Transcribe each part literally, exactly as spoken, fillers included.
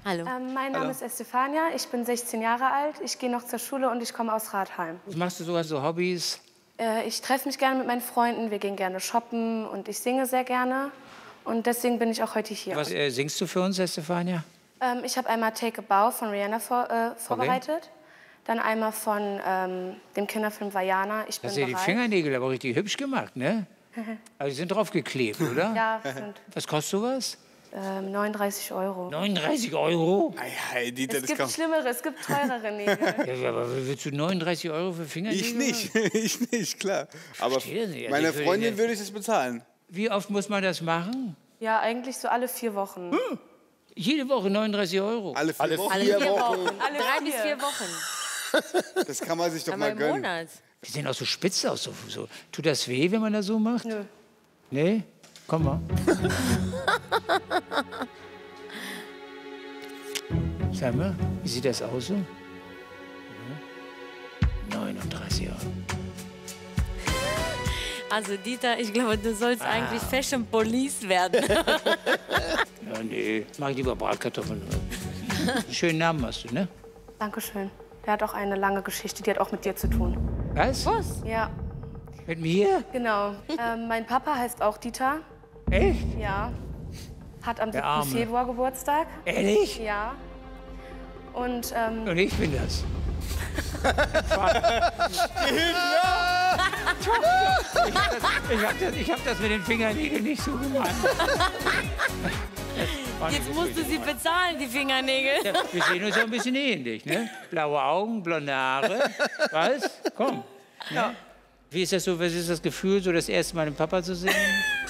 Hallo. Ähm, mein Name Hallo. ist Estefania, ich bin sechzehn Jahre alt, ich gehe noch zur Schule und ich komme aus Rathheim. Was machst du so, hast du Hobbys? Äh, ich treffe mich gerne mit meinen Freunden, wir gehen gerne shoppen und ich singe sehr gerne. Und deswegen bin ich auch heute hier. Was äh, singst du für uns, Estefania? Ähm, ich habe einmal Take a Bow von Rihanna vor, äh, vorbereitet. Dann einmal von ähm, dem Kinderfilm Vaiana, Ich bin Hast du die bereit. Fingernägel aber richtig hübsch gemacht, ne? Aber die sind draufgeklebt, oder? Ja, sind Was kostet sowas? ähm, neununddreißig Euro. neununddreißig Euro? Ei, ei, Dieter, Es das gibt kann... schlimmere, es gibt teurere Nägel. Ja, aber willst du neununddreißig Euro für Fingernägel? Ich nicht, ich nicht, klar. Aber Verstehe nicht. Also meiner ich würde Freundin nicht- würde ich das bezahlen. Wie oft muss man das machen? Ja, eigentlich so alle vier Wochen. Jede Woche neununddreißig Euro. Alle vier Alle Wochen. vier Wochen. Alle Drei bis vier Wochen. Das kann man sich doch Aber mal im gönnen. Monat. Die sehen auch so spitz aus. So, so. Tut das weh, wenn man das so macht? Nö. Nee? Komm mal. Sag mal, wie sieht das aus so? Ja. neununddreißig Euro. Also Dieter, ich glaube, du sollst eigentlich Fashion Police werden. Ja, nee, mach ich lieber Bratkartoffeln. Schönen Namen hast du, ne? Dankeschön. Der hat auch eine lange Geschichte, die hat auch mit dir zu tun. Was? Was? Ja, Mit mir? genau. ähm, mein Papa heißt auch Dieter. Echt? Ja. Hat am Der siebten Arme. Februar Geburtstag. Ehrlich? Ja. Und ähm, Und ich bin das. Ich hab das, ich hab das mit den Fingernägeln nicht so gemacht. Jetzt musst du sie bezahlen, die Fingernägel. Ja, wir sehen uns ja ein bisschen ähnlich, ne? Blaue Augen, blonde Haare. Was? Komm. Ne? Wie ist das so, was ist das Gefühl, so das erste Mal den Papa zu sehen?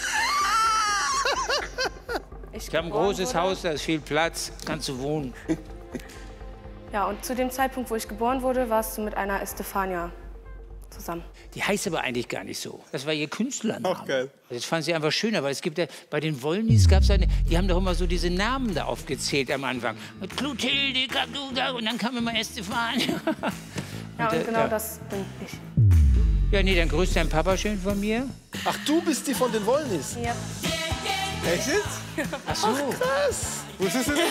Ich habe ein geboren großes wurde. Haus, da ist viel Platz, kannst du wohnen. Ja, und zu dem Zeitpunkt, wo ich geboren wurde, warst du mit einer Estefania zusammen. Die heißt aber eigentlich gar nicht so. Das war ihr Künstlername. Auch geil. Das fand sie einfach schön, aber es gibt ja, bei den Wollnys gab es eine, die haben doch immer so diese Namen da aufgezählt am Anfang. Clotilde, Kaduda, und dann kam immer Estefania. Ja, und äh, genau ja. das bin ich. Ja, nee, dann grüßt dein Papa schön von mir. Ach, du bist die von den Wollnis. Ja. Echt jetzt? Ach so. Krass. Wusstest du das?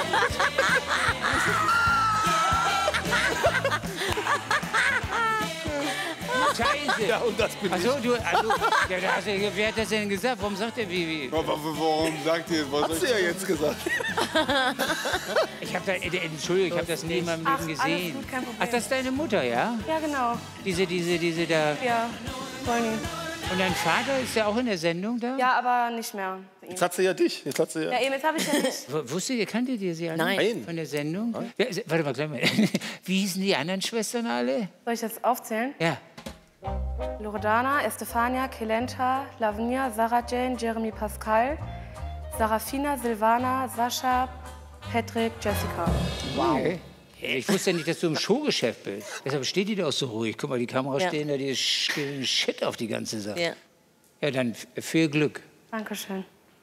Scheiße. Ja, und das bin Ach ich. so, du, also, ja, da hast du, wer hat das denn gesagt? Warum sagt er wie, wie? Aber warum sagt ihr, was Hat soll sie ich ja jetzt gesagt. Ich habe da, äh, Entschuldigung, ich habe das nie in meinem Ach, Leben alles gesehen. gut, kein Problem. Ach, das ist deine Mutter, ja? Ja, genau. Diese, diese, diese da. Ja, Wollny. Und dein Vater ist ja auch in der Sendung da? Ja, aber nicht mehr. Jetzt hat sie ja dich. Jetzt hat sie ja. Ja, eben, jetzt habe ich ja nicht. W- Wusstet ihr, kanntet ihr sie alle? Nein. Von der Sendung? Ja, se- warte mal, gleich mal. Wie hießen die anderen Schwestern alle? Soll ich das aufzählen? Ja. Loredana, Estefania, Kelenta, Lavinia, Sarah Jane, Jeremy Pascal, Sarafina, Silvana, Sascha, Patrick, Jessica. Okay. Ich wusste ja nicht, dass du im Showgeschäft bist. Deshalb steht die da auch so ruhig. Guck mal, die Kameras Ja. stehen da, die sch- Shit auf die ganze Sache. Ja. Ja, dann f- viel Glück. Dankeschön.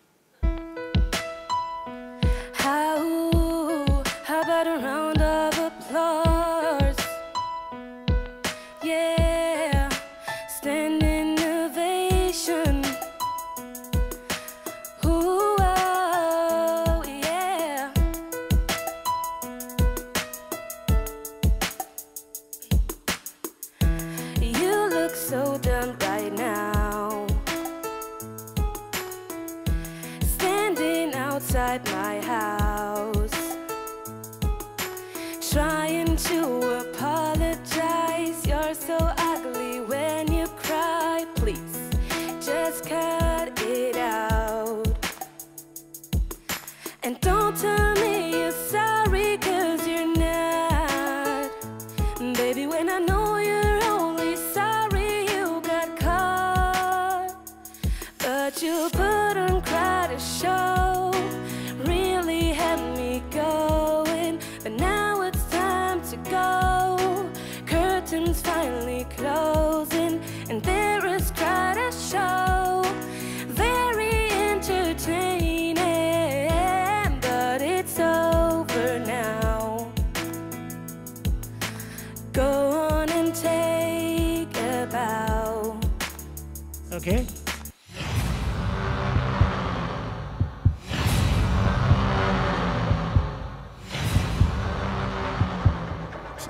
How, how about a round of applause? Yeah, standing ovation. Ooh, oh, yeah. You look so done right now. Standing outside my house, trying to apologize. You're so ugly when you cry. Please, just cut it out. And don't tell me you're sorry, cause you're not. Baby, when I know you're only sorry you got caught. But you put on quite a show, really had me going. But now it's time to go.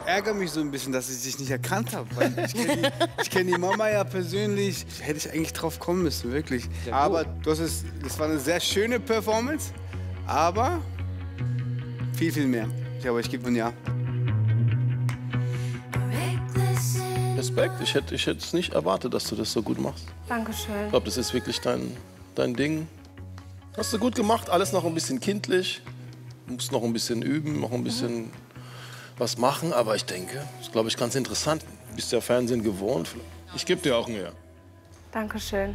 ärgere mich so ein bisschen, dass ich dich nicht erkannt habe. Ich kenne die, kenn die Mama ja persönlich. Hätte ich eigentlich drauf kommen müssen, wirklich. Aber du hast es, das war eine sehr schöne Performance, aber viel, viel mehr. Ja, aber ich gebe ein Ja. Respekt. Ich hätte ich es nicht erwartet, dass du das so gut machst. Dankeschön. Ich glaube, das ist wirklich dein, dein Ding. Hast du gut gemacht. Alles noch ein bisschen kindlich. Du musst noch ein bisschen üben, noch ein bisschen was machen. Aber ich denke, das ist, glaube ich, ganz interessant. Du bist ja Fernsehen gewohnt. Ich gebe dir auch ein Ja. Dankeschön.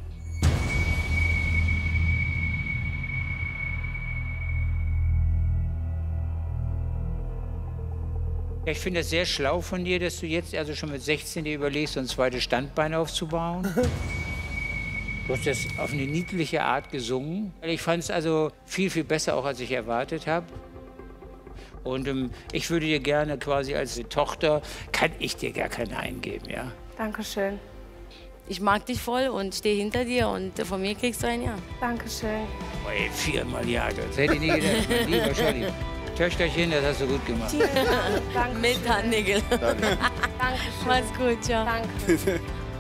Ja, ich finde es sehr schlau von dir, dass du jetzt also schon mit sechzehn dir überlegst, so ein zweites Standbein aufzubauen. Du hast das auf eine niedliche Art gesungen. Ich fand es also viel, viel besser, auch als ich erwartet habe. Und ähm, ich würde dir gerne quasi als Tochter, kann ich dir gar keinen eingeben, ja. Dankeschön. Ich mag dich voll und stehe hinter dir und von mir kriegst du ein Ja. Dankeschön. Oh, ey, viermal Ja, das hätte ich nie gedacht. Mein lieber Scholli. Töchterchen, das hast du gut gemacht. Dankeschön. Mit Handnigel. Dankeschön. Mach's gut, ciao. Danke.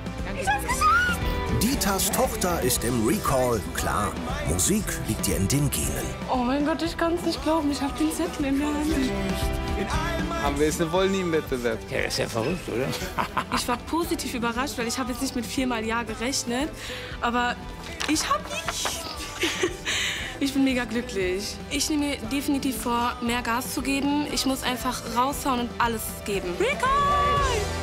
Dieters Tochter ist im Recall. Klar, Musik liegt ihr in den Genen. Oh mein Gott, ich kann's nicht glauben. Ich hab den Zettel in der Hand. Haben wir jetzt eine Wollny im Wettbewerb? Ja, das ist ja verrückt, oder? Ich war positiv überrascht, weil ich habe jetzt nicht mit viermal Ja gerechnet. Aber ich hab nicht. Ich bin mega glücklich. Ich nehme mir definitiv vor, mehr Gas zu geben. Ich muss einfach raushauen und alles geben. Recall!